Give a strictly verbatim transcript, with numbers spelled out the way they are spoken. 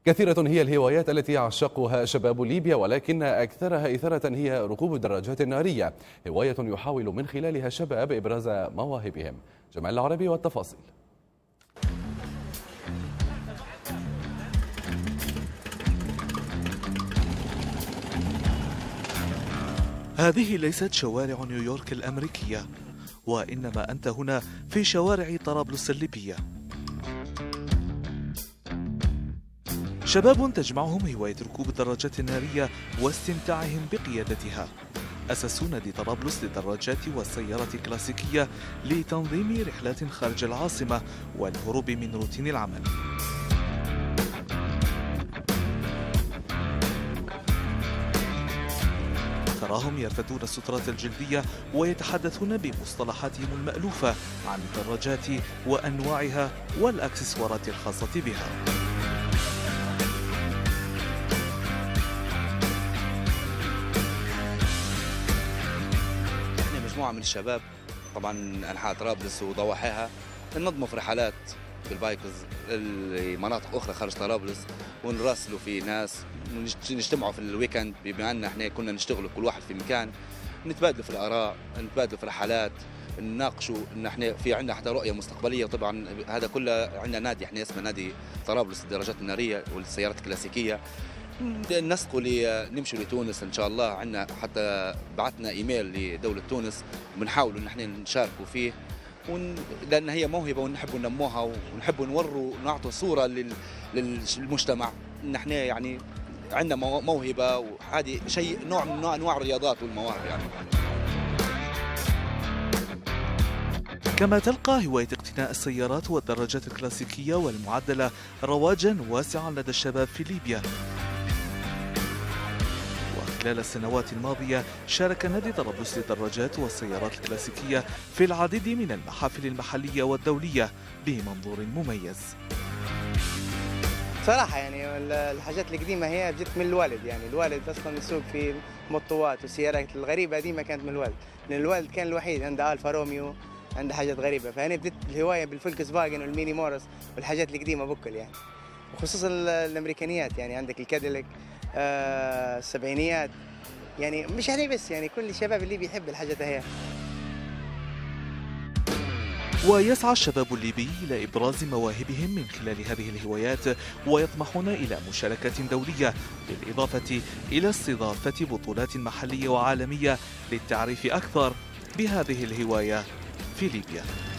كثيرة هي الهوايات التي يعشقها شباب ليبيا، ولكن أكثرها إثارة هي ركوب الدراجات النارية، هواية يحاول من خلالها الشباب إبراز مواهبهم. جمال العربي والتفاصيل. هذه ليست شوارع نيويورك الأمريكية، وإنما أنت هنا في شوارع طرابلس الليبية. شباب تجمعهم هواية ركوب الدراجات النارية واستمتاعهم بقيادتها. أسسوا نادي طرابلس للدراجات والسيارات الكلاسيكية لتنظيم رحلات خارج العاصمة والهروب من روتين العمل. تراهم يرتدون السترات الجلدية ويتحدثون بمصطلحاتهم المألوفة عن الدراجات وأنواعها والأكسسوارات الخاصة بها. احنا مجموعة من الشباب طبعا أنحاء طرابلس وضواحيها ننظموا في رحلات بالبايكز لمناطق أخرى خارج طرابلس، ونراسلوا في ناس، نجتمعوا في الويكند بما أن احنا كنا نشتغلوا كل واحد في مكان، نتبادلوا في الآراء، نتبادلوا في الرحلات، نناقشوا ان احنا في عندنا حتى رؤيه مستقبليه. وطبعا هذا كله عندنا نادي احنا اسمه نادي طرابلس للدراجات الناريه والسيارات الكلاسيكيه. نسقوا نمشوا لتونس ان شاء الله، عندنا حتى بعثنا ايميل لدوله تونس وبنحاولوا ان احنا نشاركوا فيه، ون... لان هي موهبه ونحب ننموها ونحب نوروا نعطوا صوره لل... للمجتمع ان احنا يعني عندنا موهبه، وهذه شيء نوع من انواع الرياضات والمواهب يعني. كما تلقى هواية اقتناء السيارات والدراجات الكلاسيكية والمعدلة رواجا واسعا لدى الشباب في ليبيا. وخلال السنوات الماضية شارك نادي طرابلس للدراجات والسيارات الكلاسيكية في العديد من المحافل المحلية والدولية بمنظور مميز. صراحة يعني الحاجات القديمة هي جت من الوالد، يعني الوالد أصلا يسوق في مطوات والسيارات الغريبة دي ما كانت من الوالد، لأن الوالد كان الوحيد عنده ألفا روميو، عنده حاجات غريبة، فأنا بديت الهواية بالفولكس فاجن والميني مورس والحاجات القديمة بكل يعني، وخصوصا الأمريكانيات، يعني عندك الكاديلاك آه السبعينيات، يعني مش علي بس، يعني كل الشباب اللي بيحب الحاجات هي. ويسعى الشباب الليبي إلى إبراز مواهبهم من خلال هذه الهوايات، ويطمحون إلى مشاركة دولية، بالإضافة إلى استضافة بطولات محلية وعالمية للتعريف أكثر بهذه الهواية في ليبيا.